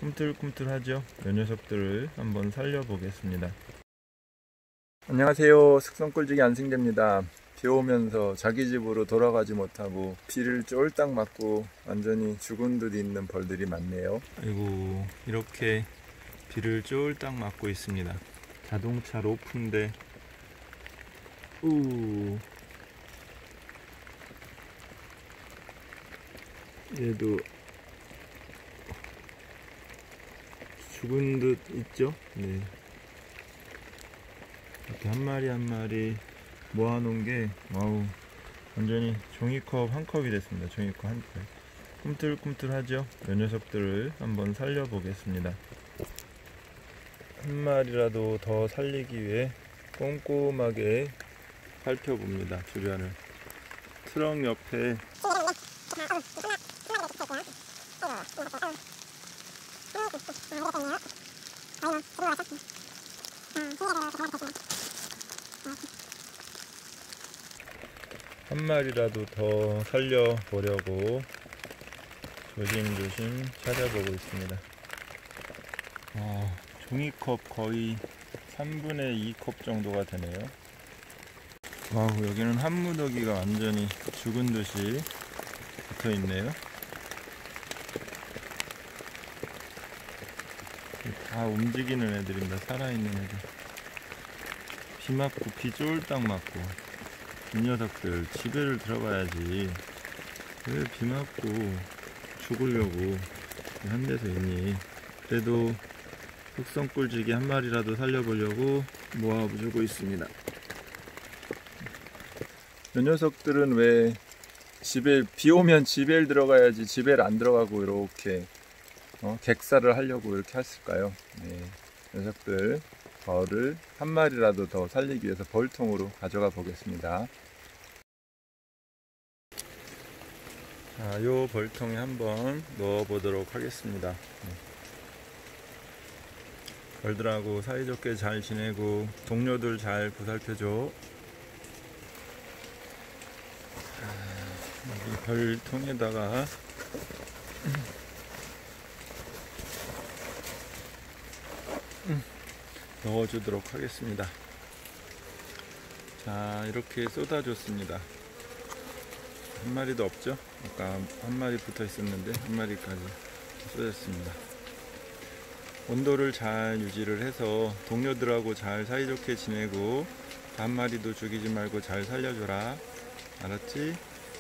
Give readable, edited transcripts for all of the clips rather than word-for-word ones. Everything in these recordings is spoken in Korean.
꿈틀꿈틀하죠? 이 녀석들을 한번 살려보겠습니다. 안녕하세요. 숙성꿀지기 안승재입니다. 비 오면서 자기 집으로 돌아가지 못하고 비를 쫄딱 맞고 완전히 죽은 듯 있는 벌들이 많네요. 아이고, 이렇게 비를 쫄딱 맞고 있습니다. 자동차 로프인데 얘도 죽은 듯 있죠? 네. 이렇게 한 마리 한 마리 모아놓은 게 와우, 완전히 종이컵 한 컵이 됐습니다. 종이컵 한 컵. 꿈틀꿈틀하죠? 이 녀석들을 한번 살려보겠습니다. 한 마리라도 더 살리기 위해 꼼꼼하게 살펴봅니다. 주변을. 트럭 옆에 한 마리라도 더 살려보려고 조심조심 찾아보고 있습니다. 종이컵 거의 3분의 2컵 정도가 되네요. 와우, 여기는 한 무더기가 완전히 죽은 듯이 붙어 있네요. 다 움직이는 애들입니다. 살아있는 애들. 비 맞고 비 쫄딱 맞고, 이 녀석들 집에를 들어가야지 왜 비 맞고 죽으려고 한 데서 있니. 그래도 흑성꿀지기 한 마리라도 살려보려고 모아주고 있습니다. 이 녀석들은 왜 집에 비 오면 집에 들어가야지 집에 안 들어가고 이렇게 객사를 하려고 이렇게 했을까요? 네, 녀석들 벌을 한 마리라도 더 살리기 위해서 벌통으로 가져가 보겠습니다. 자, 요 벌통에 한번 넣어 보도록 하겠습니다. 벌들하고 사이좋게 잘 지내고 동료들 잘 보살펴줘. 여기 벌통에다가 넣어주도록 하겠습니다. 자, 이렇게 쏟아줬습니다. 한 마리도 없죠? 아까 한 마리 붙어 있었는데 한 마리까지 쏟았습니다. 온도를 잘 유지를 해서 동료들하고 잘 사이좋게 지내고 한 마리도 죽이지 말고 잘 살려줘라. 알았지?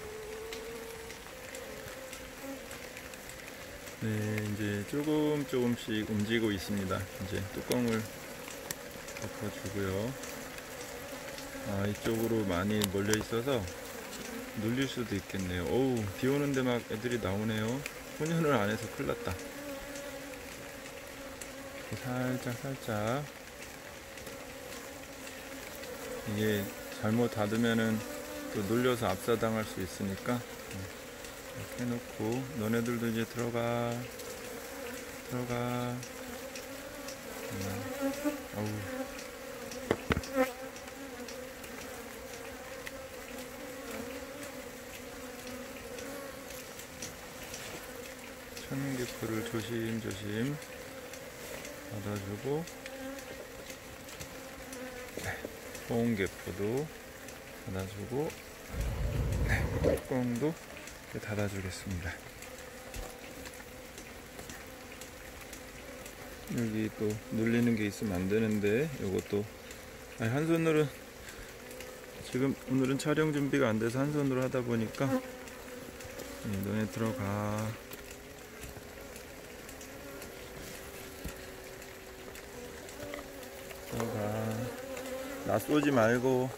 네, 이제 조금씩 움직이고 있습니다. 이제 뚜껑을 덮어주고요. 이쪽으로 많이 몰려 있어서 눌릴 수도 있겠네요. 어우, 비 오는데 막 애들이 나오네요. 혼연을 안 해서 큰일 났다. 살짝 이게 잘못 닫으면은 또 눌려서 압사당할 수 있으니까 이렇게 해놓고, 너네들도 이제 들어가. 아우, 천연기포를 조심조심 닫아주고, 소음기포도 닫아주고, 뚜껑도 이렇게 닫아주겠습니다. 여기 또 눌리는 게 있으면 안 되는데, 요것도 한 손으로, 지금 오늘은 촬영 준비가 안 돼서 한 손으로 하다 보니까 너네 들어가. 나 쏘지 말고.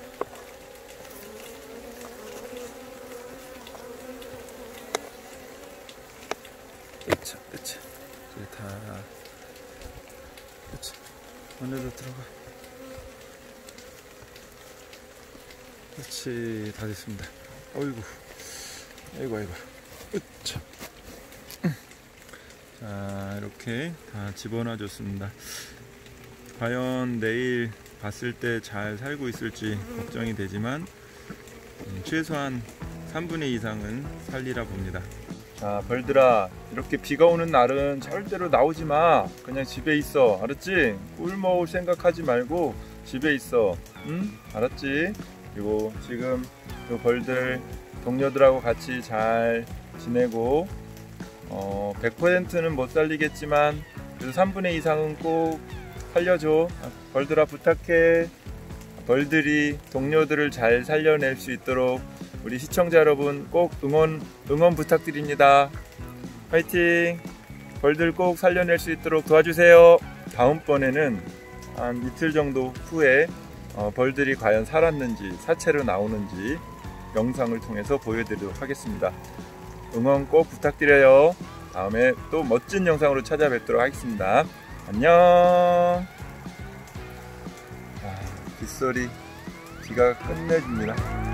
그쵸. 이제 다. 그쵸. 안에도 들어가. 그렇지, 다 됐습니다. 어이구. 아이고. 으차. 자, 이렇게 다 집어넣어 줬습니다. 과연 내일 봤을 때 잘 살고 있을지 걱정이 되지만 최소한 3분의 2 이상은 살리라 봅니다. 자, 벌들아, 이렇게 비가 오는 날은 절대로 나오지 마. 그냥 집에 있어. 알았지? 꿀 먹을 생각하지 말고 집에 있어. 응? 알았지? 그리고 지금 요 벌들 동료들하고 같이 잘 지내고 100%는 못 살리겠지만 그래도 3분의 2 이상은 꼭 살려줘. 벌들아, 부탁해. 벌들이 동료들을 잘 살려낼 수 있도록 우리 시청자 여러분 꼭 응원 부탁드립니다. 화이팅! 벌들 꼭 살려낼 수 있도록 도와주세요. 다음번에는 한 이틀 정도 후에 벌들이 과연 살았는지 사체로 나오는지 영상을 통해서 보여드리도록 하겠습니다. 응원 꼭 부탁드려요. 다음에 또 멋진 영상으로 찾아뵙도록 하겠습니다. 안녕. 빗소리, 비가 끝내줍니다.